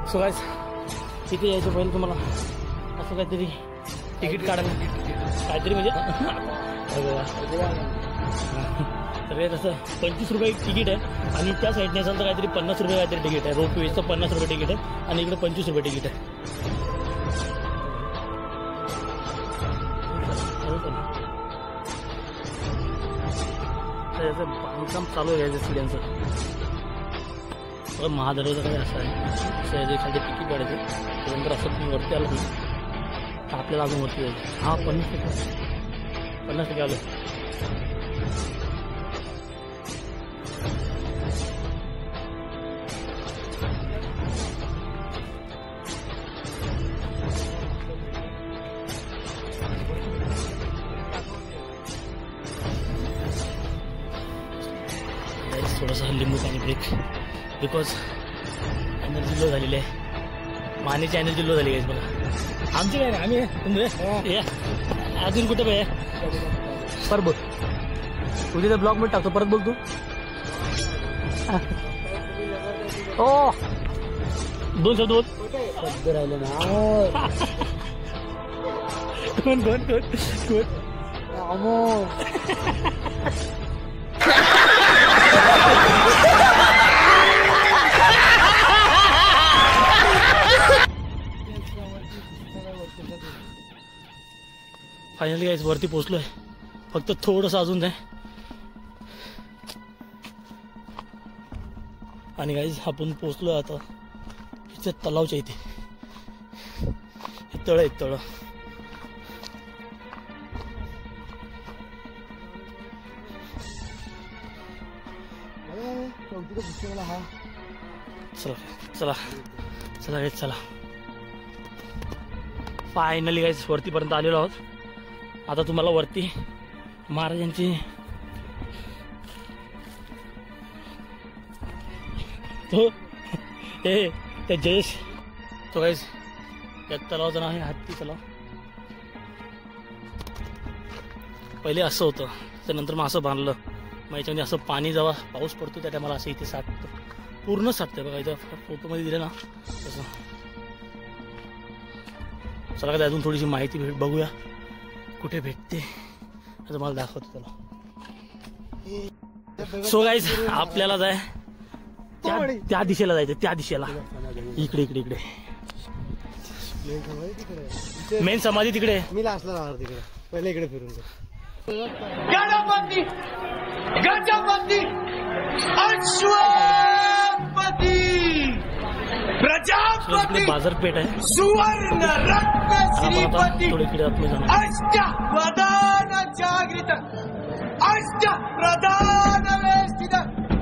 So guys तिथे यायचं पहिले तुम्हाला असं काहीतरी तिकीट काढायला काहीतरी म्हणजे तर तसं 25 रुपये तिकीट आहे आणि त्या साईडने असेल तर काहीतरी 50 रुपये काहीतरी तिकीट आहे. रोपवेचं 50 रुपये तिकीट आहे आणि इकडे 25 रुपये तिकीट आहे. याचं बांधकाम चालू आहे याच्या सीड्यांचं. महादरवाजा काही असं आहे याचे खाली तिकीट काढायचे त्यानंतर असं तुम्ही वरती आलं तर आपल्याला अजून वरती जायचं. हा 50% आलं. थोडासा लिंबू पाणी ब्रेक बिकॉज एनर्जी लो झालेली आहे. पाण्याची एनर्जी लो झाली आहे बघा. आमची काय नाही आम्ही तुमचे अजून कुठे पाहिजे पर बोल तुझे तर ब्लॉग मध्ये टाकतो परत बोल तू. ओ 2 शब्द बोल शब्द राहिले ना. कोण फायनली गाईज वरती पोहोचलोय. फक्त थोडंसं अजून आहे आणि गाईज आपण पोहोचलोय आता इथे तलावच्या इथे. हे तळ आहे तळ. चला चला चला गाईज चला. फायनली गाईज वरतीपर्यंत आलेलो आहोत. आता तुम्हाला वरती महाराजांची ते जयेश तो गाईज या तलावाचं नाव आहे हत्ती तलाव. पहिले असं होतं त्यानंतर मग असं बांधलं. मग याच्यामध्ये असं पाणी जेव्हा पाऊस पडतो त्या टायमाला असं इथे साठतं पूर्ण साठतंय बघा. इथं फोटोमध्ये दिलं ना तसं. चला काय अजून थोडीशी माहिती बघूया कुठे भेटते आता मला दाखवतो त्याला. सो गाईज आपल्याला जाय त्या दिशेला जायचं. त्या दिशेला इकडे इकडे इकडे मेन समाधी तिकडे. मी लास्टला राहणार तिकडे. पहिले इकडे फिरून गणपती गजपती अश्वपती प्रजापती बाजारपेठ आहे. सुवर्ण रत्न श्रीपती अष्टप्रधान जागृत अष्टप्रधान वेष्टित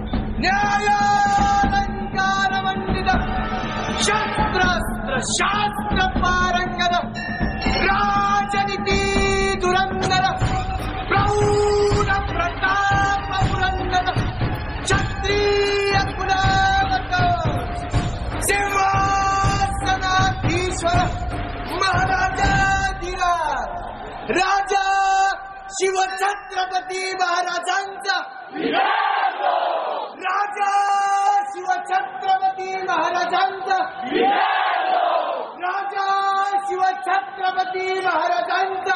न्यायालंकार मंडित शस्त्रास्त्र शास्त्र पारंगत राजनीती धुरंधर प्रौढ प्रताप पुरंदर क्षत्रिय कुलावत सिंहासनाधीश्वर महाराजाधिराज राजा शिवछत्रपती महाराजांचा राजा शिवछत्रपती महाराजांचा राजा शिवछत्रपती महाराजांचा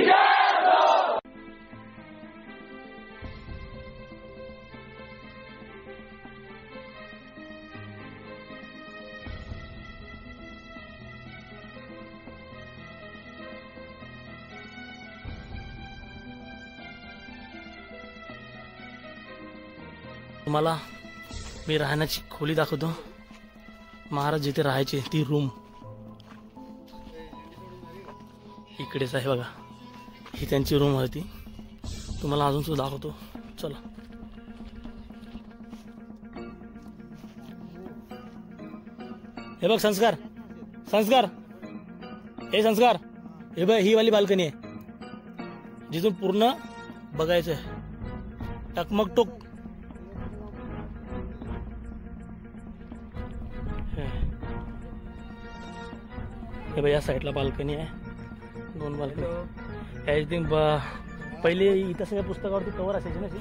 तुम्हाला मी राहण्याची खोली दाखवतो. महाराज जिथे राहायचे ती रूम इकडेच आहे बघा. ही त्यांची रूम होती. तुम्हाला अजून सुद्धा दाखवतो चला. हे बघ संस्कार संस्कार हे संस्कार हे बघ ही वाली बाल्कनी आहे जिथून पूर्ण बघायचं आहे टकमक टोक. हे बघा या साईडला बाल्कनी आहे. 2 बाल्कनी. आय थिंक पहिले इथं सगळ्या पुस्तकावरती कव्हर असायची ना ती.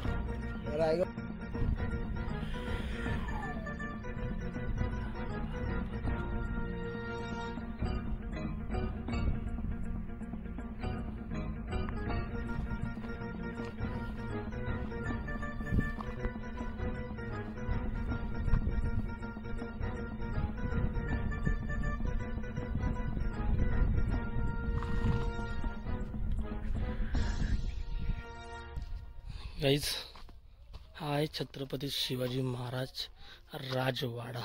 गाईज हा आहे छत्रपती शिवाजी महाराज राजवाडा.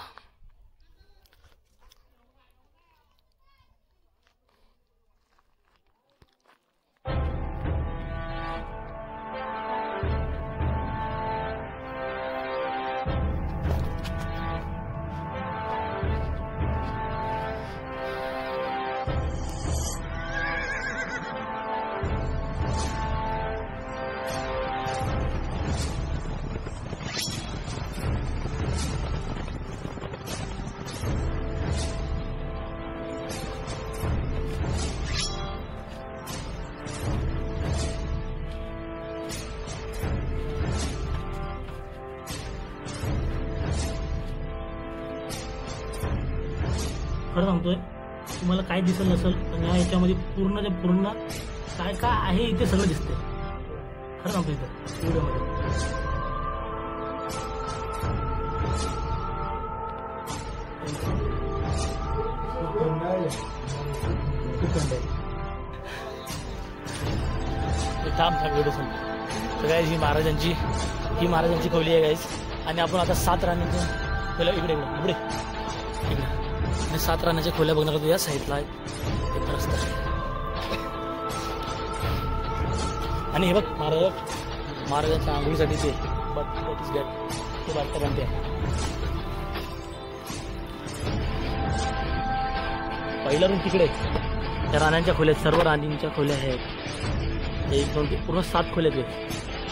खरं सांगतोय तुम्हाला काय दिसत नसेल पण या याच्यामध्ये पूर्ण काय काय आहे इथे सगळं दिसतंय. खरं सांगतो इथं व्हिडिओमध्ये. थांब व्हिडिओ सांगतो. तर गाईज ही महाराजांची खोली आहे गाईज. आणि आपण आता 7 राणीच्या खोल्या इकडे आणि 7 राण्याच्या खोल्या बघणार होतो. या साईडला एक रस्ता आहे आणि हे बघ महाराजांच्या आंघोळीसाठी ते बारका बांधते आहे. पहिला रूम तिकडे त्या राण्यांच्या खोल्या, सर्व राणींच्या खोल्या आहेत. 1 2 3 पूर्ण 7 खोल्या आहेत.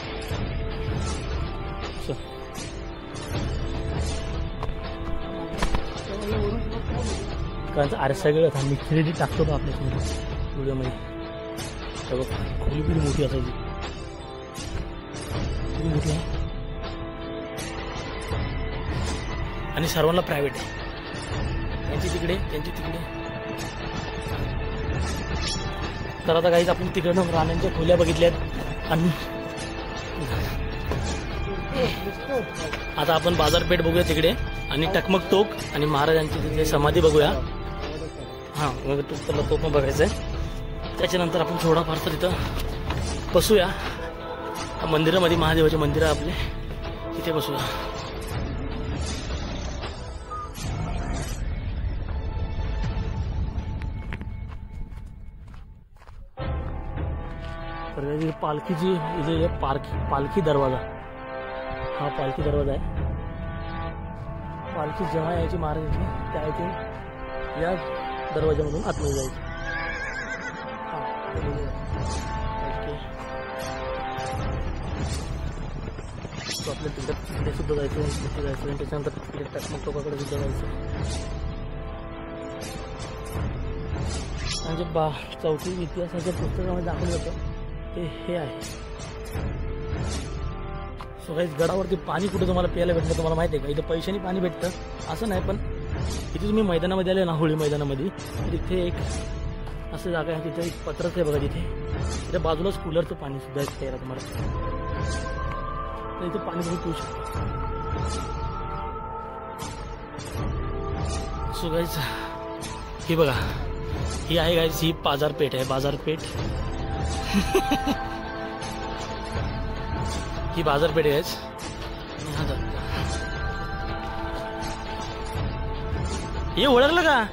कारण अरे सगळं मी 3D टाकतो का आपल्या व्हिडिओमध्ये. बघ खोली किती मोठी असायची, किती मोठी आहे. आणि सर्वांना प्रायव्हेट आहे. त्यांची तिकडे. तर आता काहीच आपण तिकडनं राण्यांच्या खोल्या बघितल्यात. आणि आता आपण बाजारपेठ बघूया तिकडे आणि टकमक टोक आणि महाराजांची तिथे समाधी बघूया. हां मग त्याला तो पण बघायचं आहे. त्याच्यानंतर आपण थोडाफार तर इथं बसूया मंदिरामध्ये. महादेवाचे मंदिर आहे आपले, तिथे बसूया. तर पालखीची इथे पालखी दरवाजा, हा पालखी दरवाजा आहे. पालखी जेव्हा यायची महाराजांची त्या इथे या दरवाजामधून आतमध्ये जायची. ओके आपल्या तिकडे सुद्धा जायचं, तिथे जायचं आणि त्याच्यानंतर तिकडे टकमक टोकाकडे सुद्धा जायचं. म्हणजे 4थी इतिहासाच्या पुस्तकामध्ये दाखवलं जातं ते हे आहे. सो काही गडावरती पाणी कुठे तुम्हाला प्यायला भेटतं तुम्हाला माहिती आहे का? इथं पैशाने पाणी भेटतं असं नाही, पण इथे तुम्ही मैदानामध्ये आले ना, होळी मैदानामध्ये, तर इथे एक असं जागा आहे. तिथे एक पत्रच आहे बघा. तिथे बाजूलाच कूलरचं पाणी सुद्धा आहे प्यायला तुम्हाला. तर इथे पाणी तुम्ही पिऊ शकता. सो गाईज ही बघा, ही आहे गाईज, ही बाजारपेठ आहे. बाजारपेठ ही बाजारपेठ आहे. हे ओळखलं का?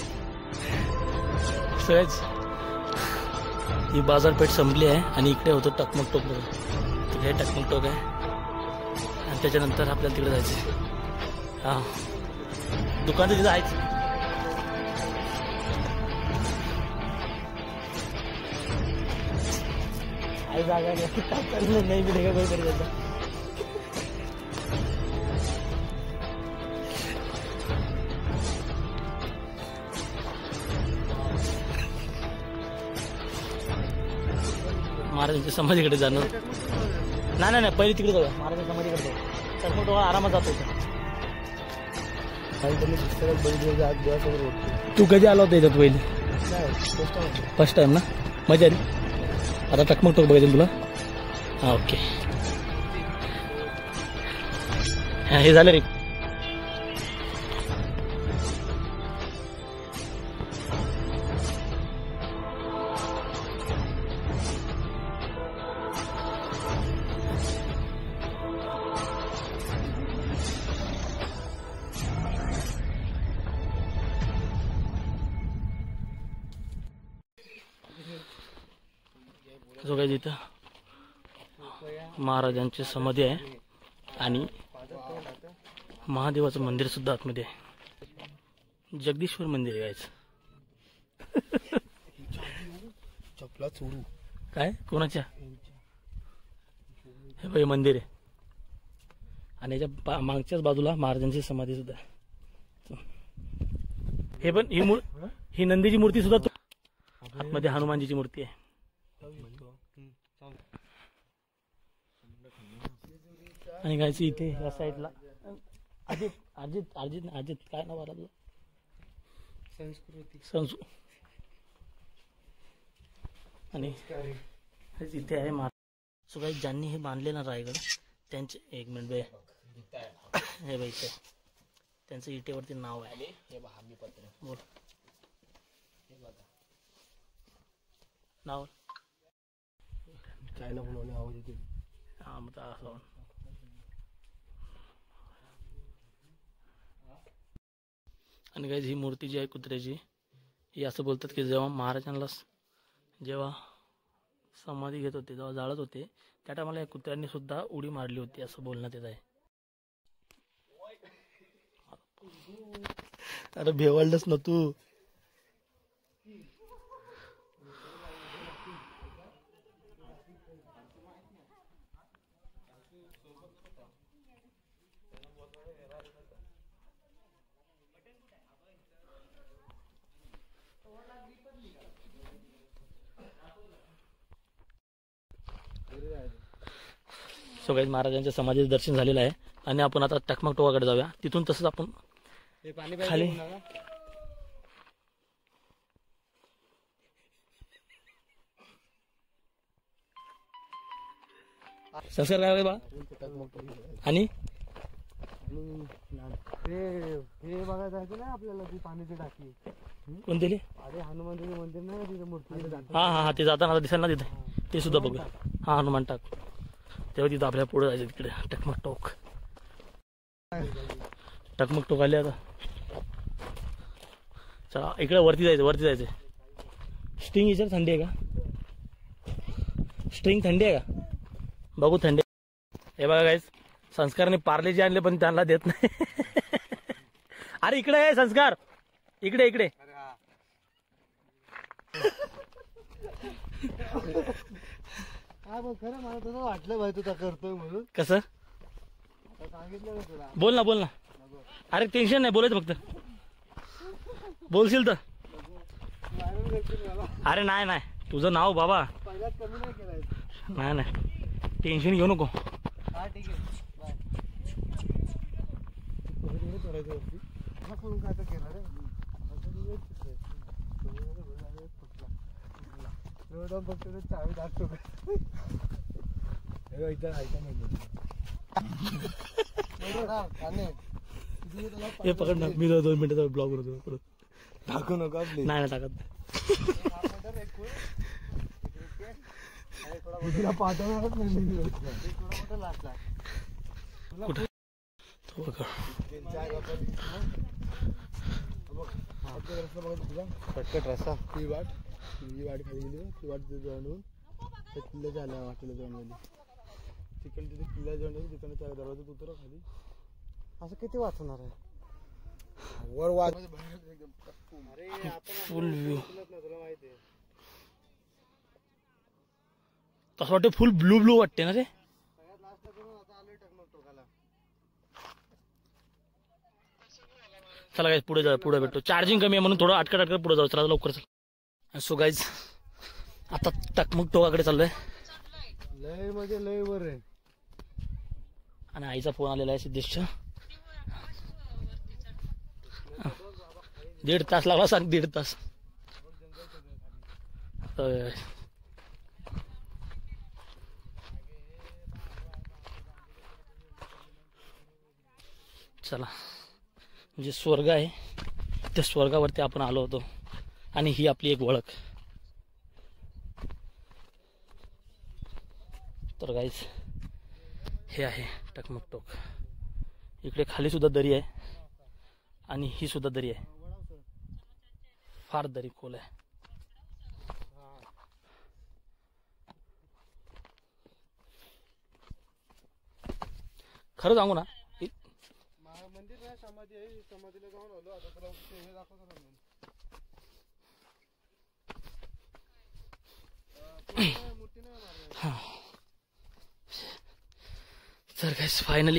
सहज ही बाजारपेठ संपली आहे आणि इकडे होतं टकमक टोक. तिकडे टकमक टोक आहे आणि त्याच्यानंतर आपल्याला तिकडे जायचं. हा दुकान तर तिथं आहेच. जागा नाही मिळेगा कोई तरी जाता. महाराजांच्या समाधीकडे जाणं नाही पहिले तिकडे जाऊया. महाराजांच्या समाधीकडे जाऊ तर मग तो आरामात जातो. तू कधी आला होता याच्यात पहिले? फर्स्ट टाइम ना, मजा आली. आता टकमक टोक बघायचं तुला. हां ओके हे झालं रे. जो काही तिथं महाराजांची समाधी आहे आणि महादेवाचं मंदिर सुद्धा आतमध्ये आहे. जगदीश्वर मंदिर आहे चपला चोरू काय कोणाच्या हे बाई मंदिर आहे आणि याच्या मागच्याच बाजूला महाराजांची समाधी सुद्धा आहे. हे पण ही नंदीची मूर्ती सुद्धा आतमध्ये हनुमानजीची मूर्ती आहे. आणि गायचं इथे या साईडला अजित अजित अजित अजित काय नाव आला तुझं संस्कृती संसू आणि इथे आहे सो काही ज्यांनी हे बांधले ना रायगड त्यांचे एक मिनिट बे हे बाई इथे त्यांचं इटेवरती नाव आहे. हे बघा मी पत्र बोल नाव काय ना म्हणून आवाज येते. हा मग असं आणि काही ही मूर्ती जी आहे कुत्र्याची ही असं बोलतात की जेव्हा महाराजांना जेव्हा समाधी घेत होते जेव्हा जाळत होते त्या टायमाला या कुत्र्यांनी सुद्धा उडी मारली होती असं बोलण्यात येत आहे. अरे भेवाळलंच ना तू. सो काही महाराजांच्या समाधीचं दर्शन झालेलं आहे आणि आपण आता टकमक टोकाकडे जाऊया. तिथून तसंच आपण खाली संस्कार काय बा आणि हे बघायला जायचं ना आपल्याला ती पाण्याची टाकी कोणते अरे हनुमानजीचं मंदिर नाही का तिथं मूर्ती. हा हा हा ते जाताना दिसेल ना तिथे ते सुद्धा बघूया. हा हनुमान टाक तेव्हा तिथं आपल्याला पुढे जायचं तिकडे टकमक टोक टकमक टोक आले आता. चला इकडे वरती जायचं. स्ट्रिंग याच्यावर थंडी आहे का स्ट्रिंग थंडी आहे का बघू थंडी. हे बघा गाईस संस्कारने पार्ले जे आणले पण त्यांना देत नाही. अरे इकडे आहे संस्कार इकडे इकडे. हा बघ खरं मला तसं वाटलं भाई तुझा करतोय म्हणून. कसं सांगितलं ना तुला. बोल ना अरे टेन्शन नाही बोलायचं फक्त बोलशील तर. अरे नाही तुझं नाव बाबा पहिल्याच कमी नाही केलाय. नाही टेन्शन घेऊ नको. हा ठीक आहे बाय. चढायचं वरती म्हणून काय तर केलं रे फक्त चावी दाखतो. हे पकड ना मी 2 मिनिटाचा ब्लॉग करतो. टाकू नका आपली नाही टाकत पाठवणारच नाही. पटकट रस्ता ती वाट खाली गेली ती वाट तिथे जाऊन त्या किल्ल्याच्या आल्या वाटेला जाऊन गेली तिकडे तिथे किल्ला जाऊन गेली तिकडे त्या दरवाजात उतरा खाली. असं किती वाचणार आहे वर वाच. फुल व्ह्यू तुला माहिती आहे तसं वाटतं फुल ब्लू वाटते ना रे. सगळ्यात लास्ट करून आता आलोय टकमक टोकाला. चला गाईज पुढे भेटतो. चार्जिंग कमी आहे म्हणून थोडं अटकत पुढे जाऊ. चला लवकर चल. सो गाईज आता टकमक टोकाकडे चाललोय. लय म्हणजे लय वर आहे. आणि आईचा फोन आलेला आहे सिद्धेशच्या. 1.5 तास लागला सांग 1.5 तास. चला म्हणजे स्वर्ग आहे त्या स्वर्गावरती आपण आलो होतो आणि ही आपली एक ओळख. तर गाईज हे आहे टकमक टोक. इकडे खाली सुद्धा दरी आहे आणि ही सुद्धा दरी आहे. फार दरी खोल आहे. खरं सांगू ना मंदिर नाही समाधी आहे समाधीला जाऊन आलो आता तुला हे दाखवतो ना मूर्ती नाही मारली तर काय फायनली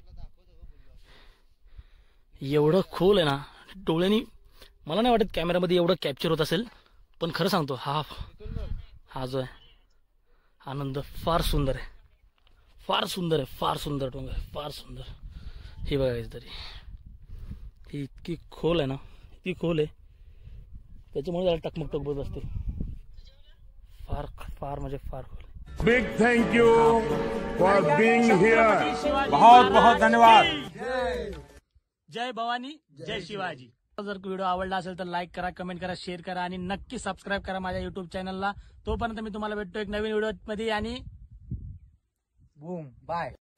एवढं खोल आहे ना डोळ्यांनी मला नाही वाटत कॅमेरामध्ये एवढं कॅप्चर होत असेल पण खरं सांगतो हा जो आहे आनंद फार सुंदर आहे फार सुंदर आहे फार सुंदर डोंगर आहे फार सुंदर हे बघायचं तरी ही इतकी खोल आहे ना इतकी खोल आहे त्याच्यामुळे त्याला टकमक टकबत असते फार फार म्हणजे फार खोल Big thank you for being here. बहुत बहुत धन्यवाद. जय भवानी जय शिवाजी. जर व्हिडिओ आवडला असेल तर लाईक करा कमेंट करा शेअर करा आणि नक्की सबस्क्राईब करा माझ्या युट्यूब चॅनलला. तोपर्यंत मी तुम्हाला भेटतो एक नवीन व्हिडिओ मध्ये आणि बूम बाय.